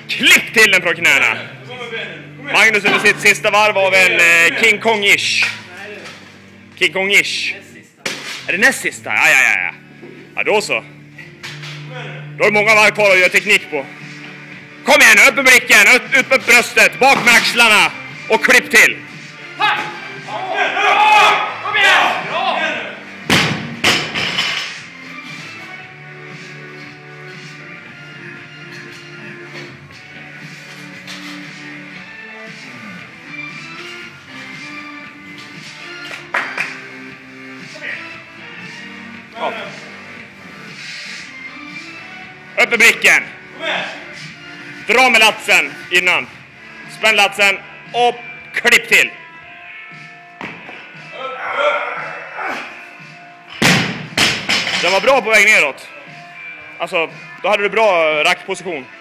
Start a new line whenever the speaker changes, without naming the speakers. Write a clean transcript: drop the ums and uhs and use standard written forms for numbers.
klipp till den från knäna. Magnus under sitt sista varv av en King Kong-ish. King Kong-ish. Är det näst sista? Ja. Ja, då så. Då är det många varv kvar att göra teknik på. Kom igen, upp med blicken, ut med bröstet, bak med axlarna och klipp till.
Kom igen! Bra!
Ja. Upp med blicken. Dra med latsen innan. Spänn latsen och klipp till. Den var bra på väg neråt. Alltså, då hade du bra rackposition.